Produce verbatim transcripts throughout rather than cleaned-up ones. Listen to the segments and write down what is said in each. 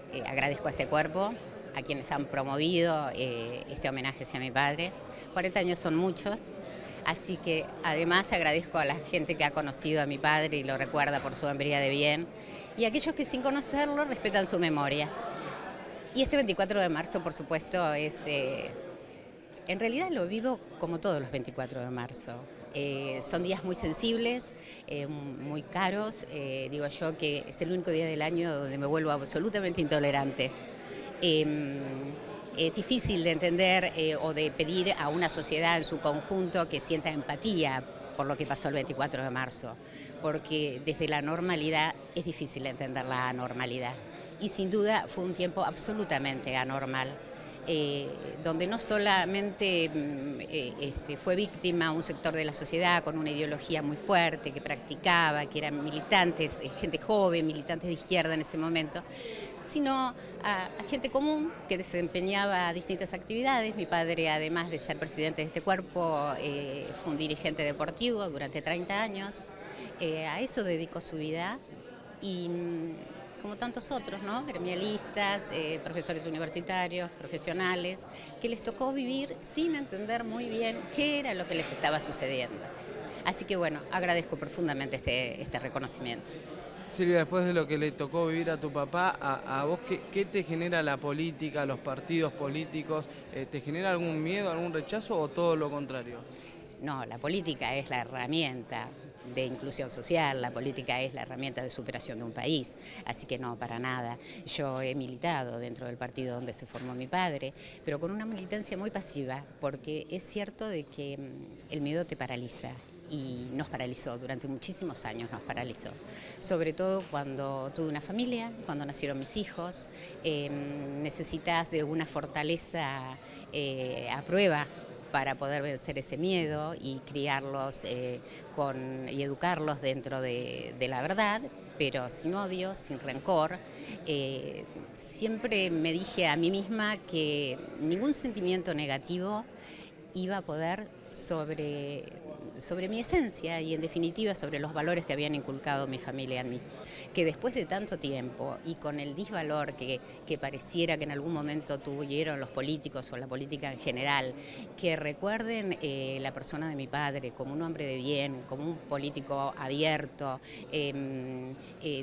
Eh, agradezco a este cuerpo, a quienes han promovido eh, este homenaje hacia mi padre. cuarenta años son muchos, así que además agradezco a la gente que ha conocido a mi padre y lo recuerda por su hombría de bien, y a aquellos que sin conocerlo respetan su memoria. Y este veinticuatro de marzo, por supuesto, es... Eh, en realidad lo vivo como todos los veinticuatro de marzo. Eh, son días muy sensibles, eh, muy caros. Eh, digo yo que es el único día del año donde me vuelvo absolutamente intolerante. Eh, es difícil de entender eh, o de pedir a una sociedad en su conjunto que sienta empatía por lo que pasó el veinticuatro de marzo, porque desde la normalidad es difícil entender la anormalidad. Y sin duda fue un tiempo absolutamente anormal. Eh, donde no solamente eh, este, fue víctima un sector de la sociedad con una ideología muy fuerte que practicaba, que eran militantes, eh, gente joven, militantes de izquierda en ese momento, sino a, a gente común que desempeñaba distintas actividades. Mi padre, además de ser presidente de este cuerpo, eh, fue un dirigente deportivo durante treinta años, eh, a eso dedicó su vida y como tantos otros, ¿no? Gremialistas, eh, profesores universitarios, profesionales, que les tocó vivir sin entender muy bien qué era lo que les estaba sucediendo. Así que bueno, agradezco profundamente este, este reconocimiento. Silvia, después de lo que le tocó vivir a tu papá, a, a vos, ¿qué, ¿qué te genera la política, los partidos políticos? Eh, ¿Te genera algún miedo, algún rechazo o todo lo contrario? No, la política es la herramienta de inclusión social, la política es la herramienta de superación de un país, así que no, para nada. Yo he militado dentro del partido donde se formó mi padre, pero con una militancia muy pasiva, porque es cierto de que el miedo te paraliza. Y nos paralizó, durante muchísimos años nos paralizó. Sobre todo cuando tuve una familia, cuando nacieron mis hijos, eh, necesitas de una fortaleza eh, a prueba para poder vencer ese miedo y criarlos eh, con, y educarlos dentro de, de la verdad, pero sin odio, sin rencor. Eh, siempre me dije a mí misma que ningún sentimiento negativo iba a poder sobre, sobre mi esencia y en definitiva sobre los valores que habían inculcado mi familia en mí. Que después de tanto tiempo y con el disvalor que, que pareciera que en algún momento tuvieron los políticos o la política en general, que recuerden eh, la persona de mi padre como un hombre de bien, como un político abierto, eh, eh,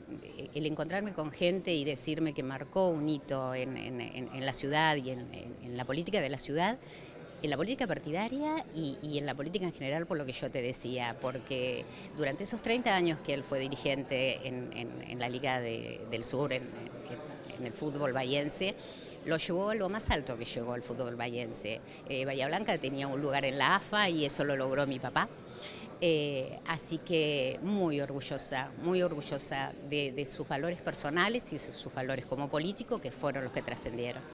el encontrarme con gente y decirme que marcó un hito en, en, en la ciudad y en, en, en la política de la ciudad, en la política partidaria y, y en la política en general, por lo que yo te decía, porque durante esos treinta años que él fue dirigente en, en, en la Liga de, del Sur, en, en, en el fútbol bahiense, lo llevó a lo más alto que llegó el fútbol bahiense. Eh, Bahía Blanca tenía un lugar en la A F A y eso lo logró mi papá. Eh, así que muy orgullosa, muy orgullosa de, de sus valores personales y sus, sus valores como político, que fueron los que trascendieron.